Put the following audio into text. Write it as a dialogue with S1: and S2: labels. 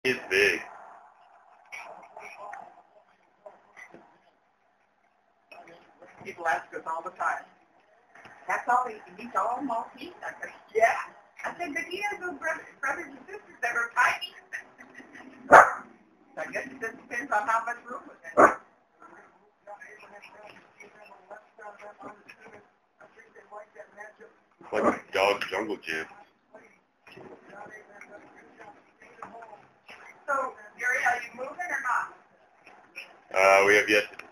S1: He's big.
S2: People ask us all the time. That's all he eats, all Maltese? I said, yeah. I said, but he has those brothers and sisters that are tiny. So I guess it just depends on how much room was in it.
S1: Like a dog jungle gym.
S2: So, Gary, are you moving or not?
S1: We have yet to